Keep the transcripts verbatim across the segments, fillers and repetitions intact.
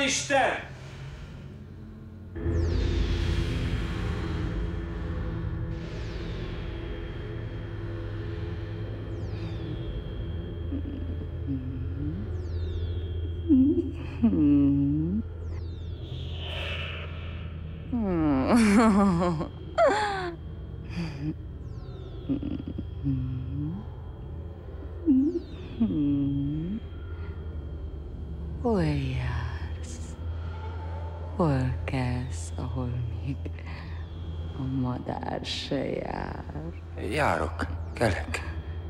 Isten! Hol jársz? Hol kelsz, ahol még a madár se jár? Járok, kelek.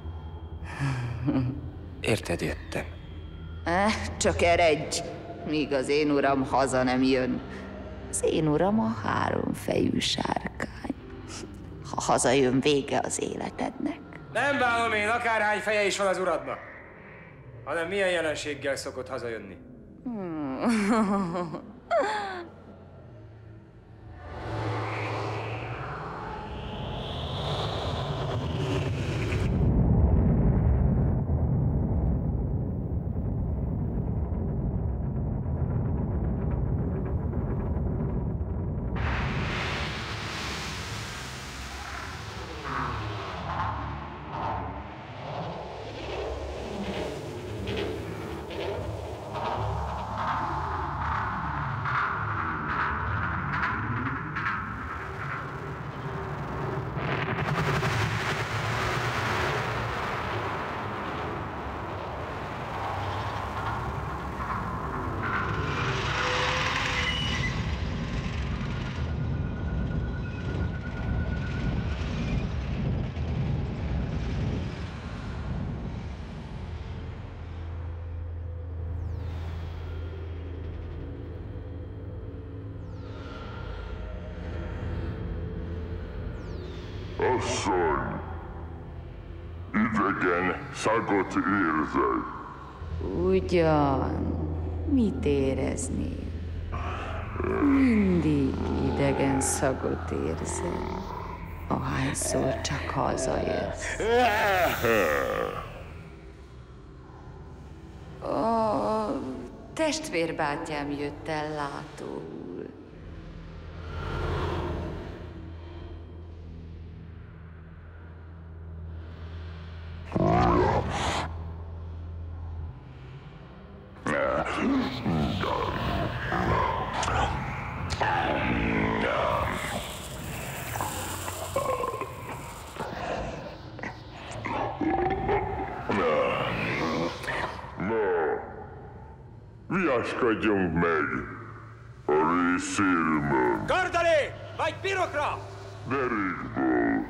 Érted, jöttem. Eh, csak eredj, míg az én uram haza nem jön. Az én uram a háromfejű sárkány. Ha hazajön, vége az életednek. Nem bánom én, akárhány feje is van az uradnak, hanem milyen jelenséggel szokott hazajönni. Asszony, idegen szagot érzek. Ugyan, mit éreznél? Mindig idegen szagot érzel, ahányszor csak hazajössz. A testvérbátyám jött el látóul. Viaskodjunk meg a részélmön. Kardalé! Vagy pirokra! Derékból.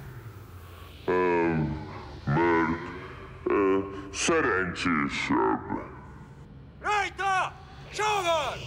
Um, mert uh, szerencsésebb. Rajta! Sógor!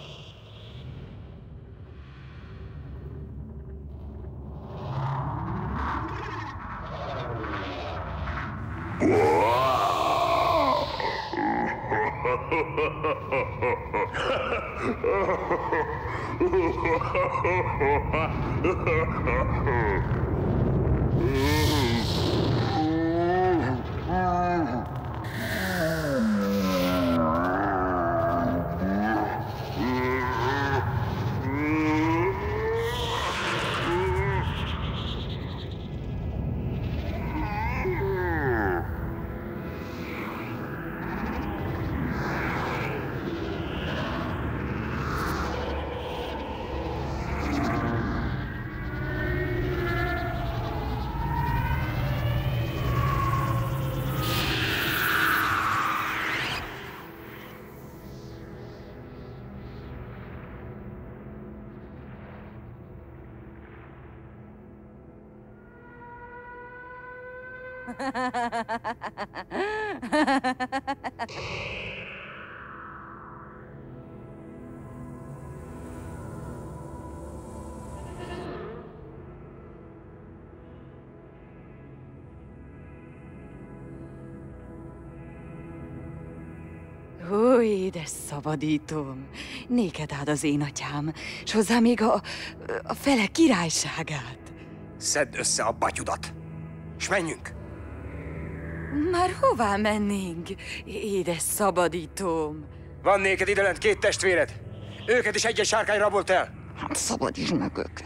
Ó, édes szabadítóm, néked áld az én atyám, s hozzá még a, a fele királyságát. Szedd össze a batyudat, s menjünk! Már hová mennénk, édes szabadítóm? Van néked idelent két testvéred. Őket is egy-egy sárkány rabolt el. Hát szabadítsd meg őket.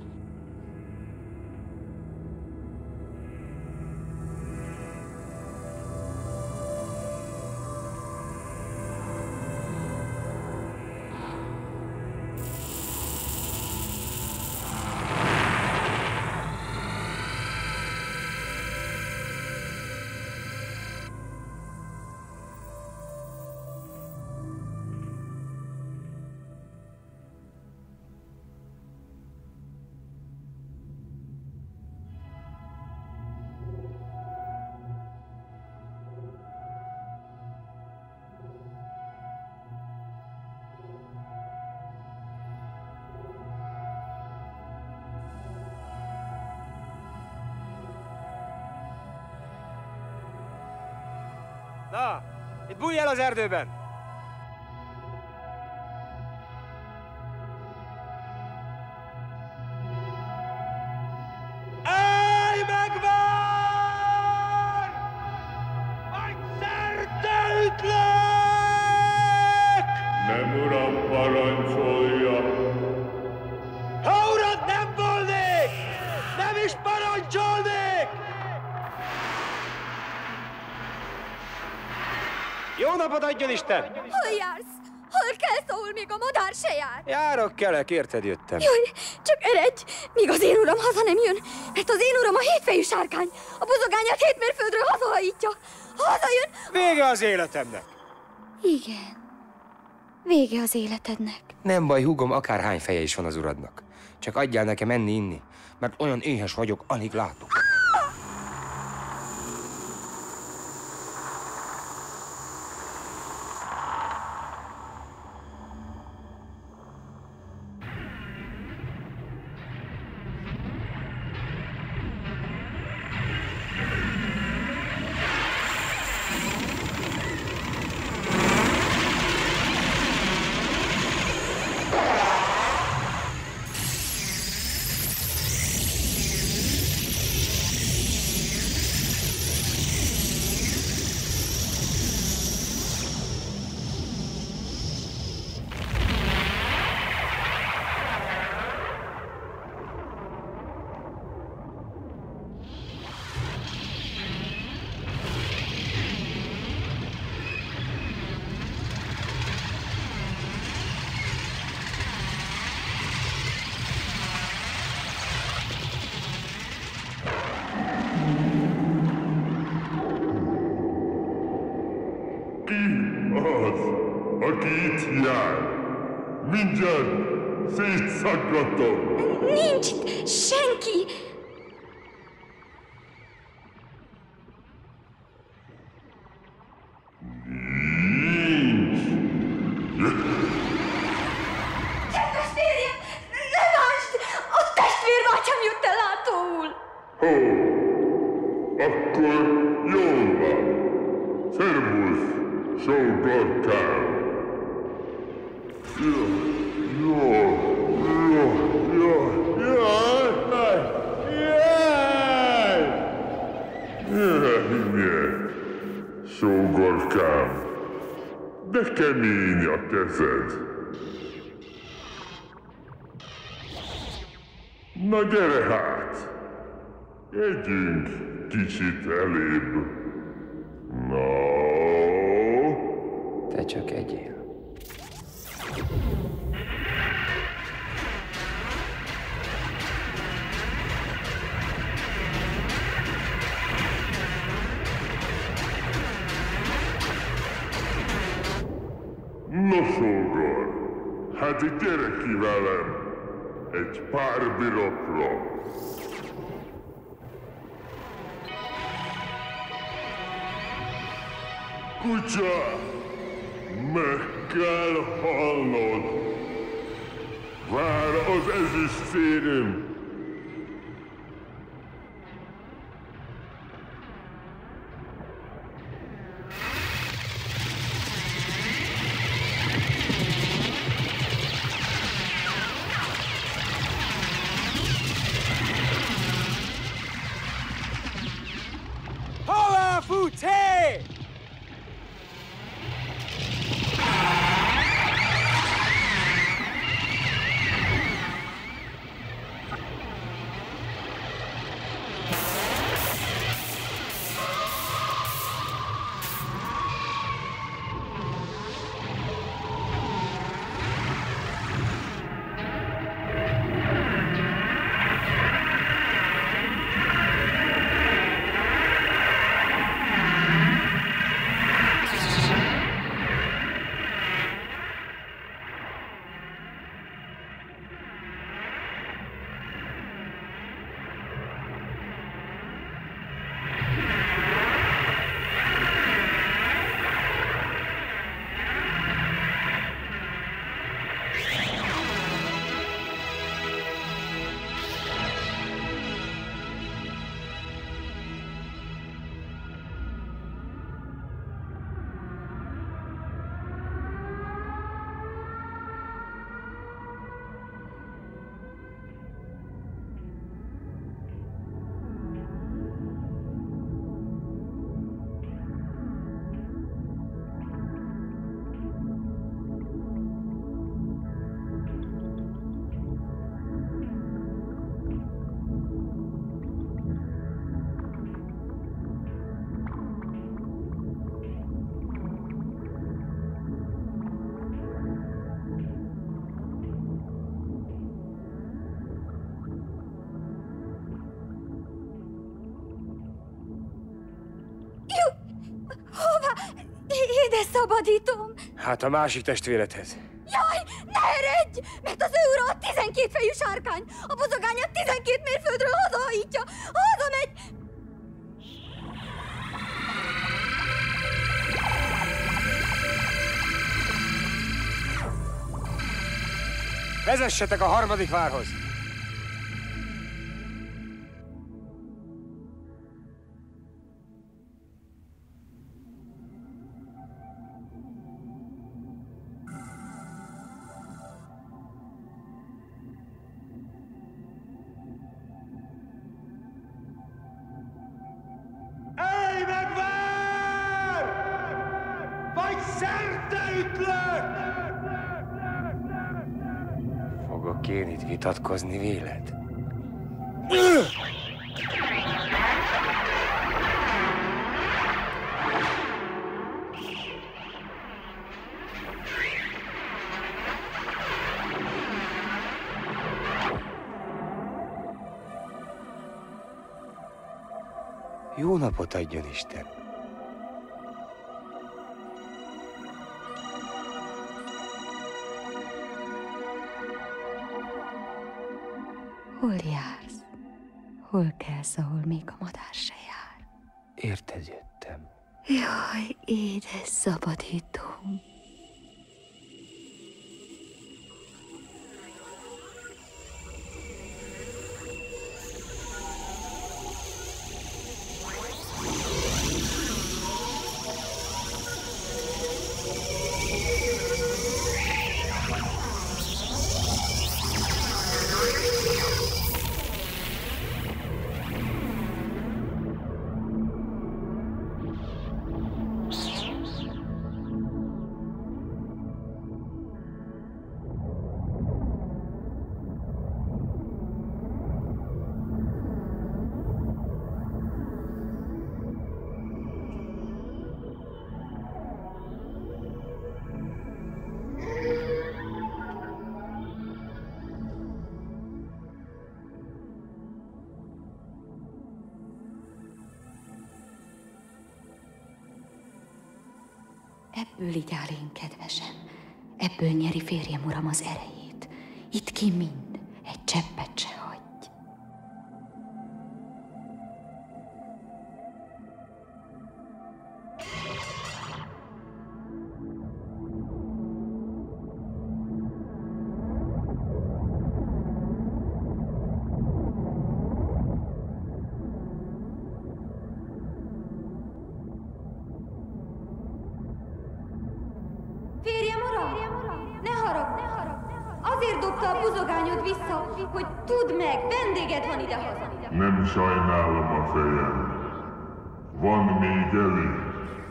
Na, itt bújj el az erdőben! Állj megvan! Vagy szerte ütlek! Nem, uram, parancsolja. Ha urad nem volnék, nem is parancsolnék! Jó napot adjon Isten! Hol jársz? Hol kell szól, még a madár se jár? Járok, kelek, érted jöttem. Jaj, csak eredj, míg az én uram haza nem jön, mert az én uram a hétfejű sárkány, a buzogányát hét mérföldről hazahajítja. Ha hazajön... Vége az életemnek! Igen, vége az életednek. Nem baj, húgom, akárhány feje is van az uradnak. Csak adjál nekem enni-inni, mert olyan éhes vagyok, alig látok. Az, aki itt jár. Mindjárt szétszaggatom. Nincs itt senki! Nincs. Testvérjem, ne lásd! A testvérbátyám jött el látóul! Ó, akkor jól van. Szervusz, sógorkám. Jó, jó, jó, jó, jaj, jaj! Jaj, sógorkám, de kemény a kezed. Na gyere hát, együnk kicsit elébb. No. Te csak egyél. No, sógor, hát gyere ki velem egy pár birokra. Kutya, meg kell halnod. Vár az ezüst szérem. Hová futsz, hé! Szabadítom! Hát a másik testvéredhez. Jaj, ne eredj! Mert az ő ura a tizenkét fejű sárkány! A bozogányát tizenkét mérföldről hazahajítja! Hazamegy! Vezessetek a harmadik várhoz! Állj meg, vár! Vagy szerte ütlök! Fogok én itt vitatkozni véled? Jó napot adjon Isten! Hol jársz? Hol kelsz, ahol még a madár se jár? Érted jöttem. Jaj, édes szabadítom. Ebből így áll én, kedvesem. Ebből nyeri férjem uram az erejét. Itt ki mind, egy cseppet se hagyj. Férjem uram! Ne haragudj! Azért dobta a buzogányod vissza, hogy tudd meg, vendéged van idehaza. Nem sajnálom a fejem. Van még elég.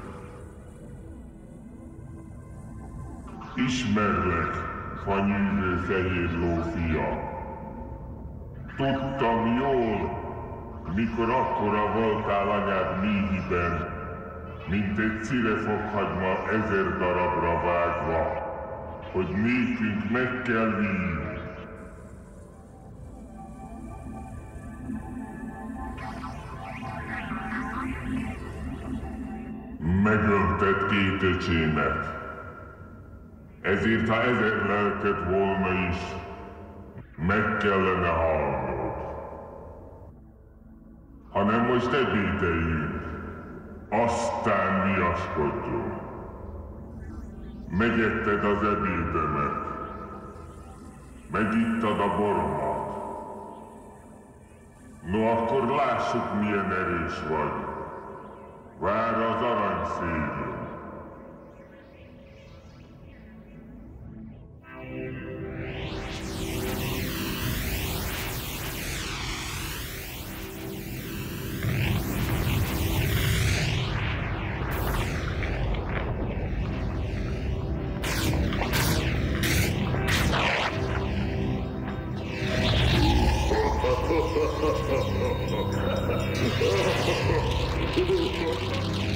Ismerlek, fanyűző fehér lófia. Tudtam jól, mikor akkora voltál anyád méhiben, mint egy cirefokhagyma ezer darabra vágva, hogy nékünk meg kell vinni. Megölted két öcsémet. Ezért, ha ezer lelket volna is, meg kellene halnod. Hanem most ebédeljünk, aztán viaskodjunk. Megetted az ebédemet, megittad a boromat. No, akkor lássuk, milyen erős vagy. Vár az aranyszélen. Ha ha ha ha ha!